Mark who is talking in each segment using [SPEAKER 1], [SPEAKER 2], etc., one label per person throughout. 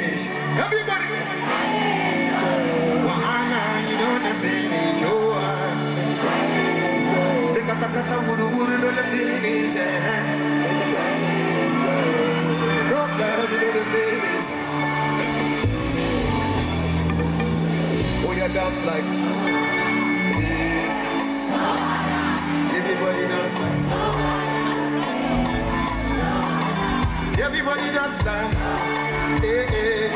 [SPEAKER 1] finish. Everybody. Wahala, you know the finish. Oh, say kata kata wuru wuru, know the finish. Problem, you know the finish. Oh, yeah, dance like. Everybody dance like. Everybody dance like. Hey, hey.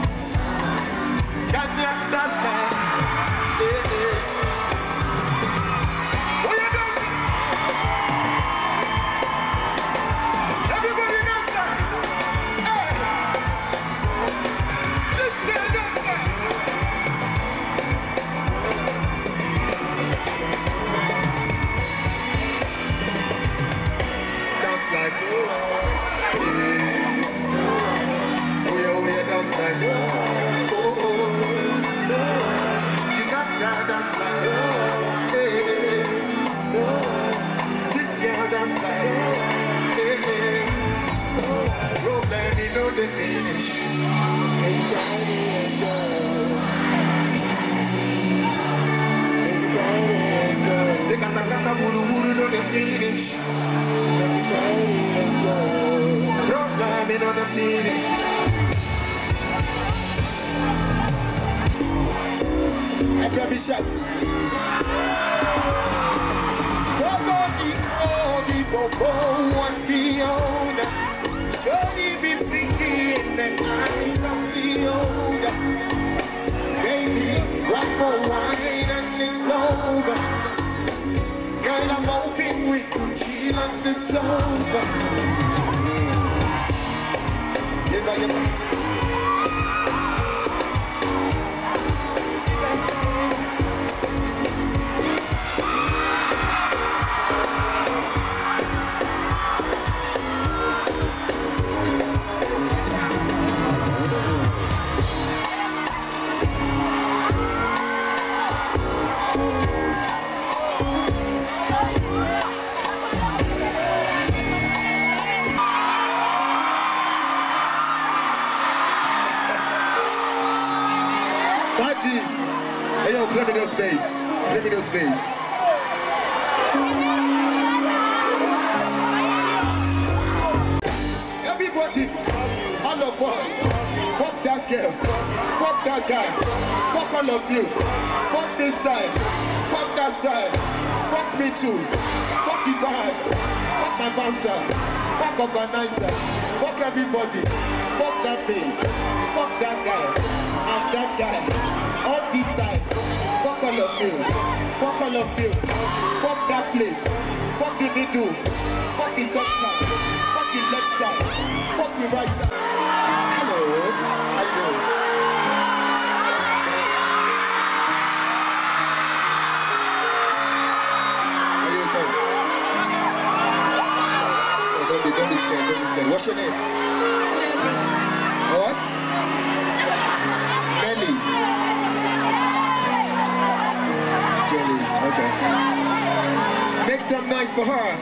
[SPEAKER 1] That dance like. Hey, hey. Oh, you dancing? Everybody dance like. Hey. This day dance like. Dance like. Oh, yeah, dance like. Oh, oh. You got that dance like. Hey, hey. This girl dance like. Hey, hey. Problem, you know the finish. Say kata kata wuru wuru, know the finish. Problem, you know the finish. Every shot. Somebody call the bobo and Fiona. Shorty be freaky in the eyes of Fiona. Baby, one more wine and it's over. Girl, I'm hoping we could chill on the sofa. If I hey, yo, play me those bass. Play me those bass. Everybody, all of us, fuck that girl, fuck that guy, fuck all of you, fuck this side, fuck that side, fuck me too, fuck the band, fuck my bouncer, fuck organizer, fuck everybody, fuck that babe, fuck that guy, and that guy. On this side, fuck all of you, fuck all of you, fuck that place, fuck the middle, fuck the center, fuck the left side, fuck the right side. Hello, how you doing? Are you okay? Oh, don't be scared, don't be scared. What's your name? Jelly. What? Nelly. Okay. Make some noise for her.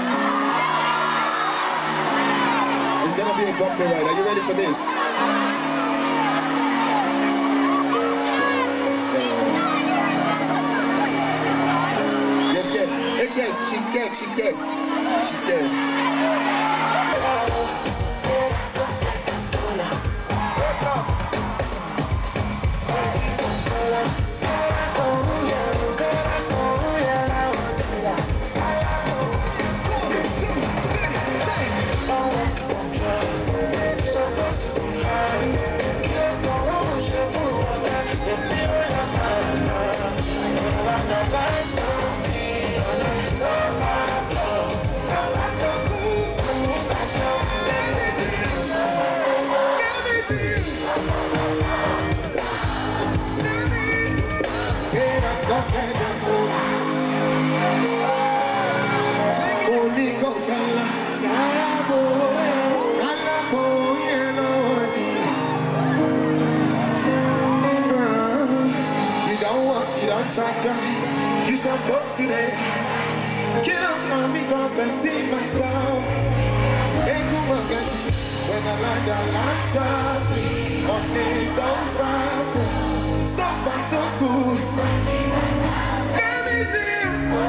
[SPEAKER 1] It's gonna be a bumpy ride. Are you ready for this? You're scared. HS, she's scared. She's scared. She's scared. You supposed to there. Get up, come me go see my dog. Hey, come on, get you. When I land softly money so far, so far, so good. Let me see.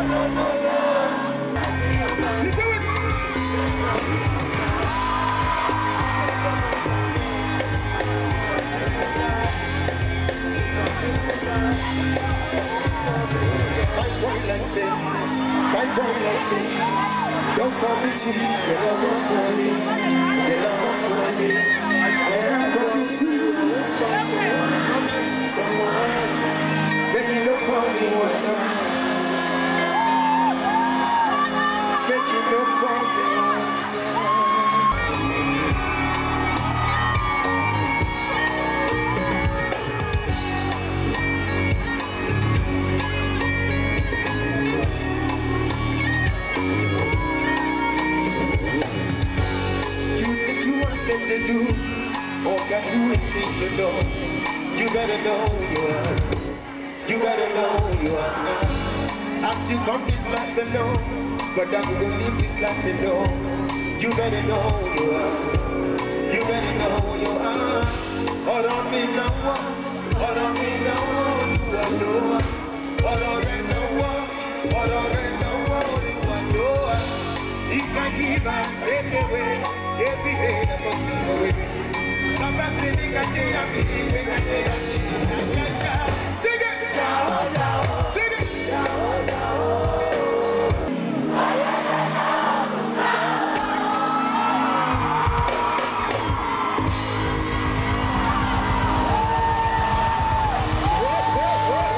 [SPEAKER 1] You see it? Fine boy like me, fine boy like me. Don't call me cheap, they love me for this, they love me for this. And I promise you, someone making up for me one time, making up for me one time. They do, or can do it till you know. You better know you are. You better know you are. As you come this life alone, but I'm gonna live this life alone. You better know you are. You better know you are. Or on me now, or on me now, you are no. Or on me now, or on me now, you are no. He can give and take away. Every day I forgive away. Papa said he can take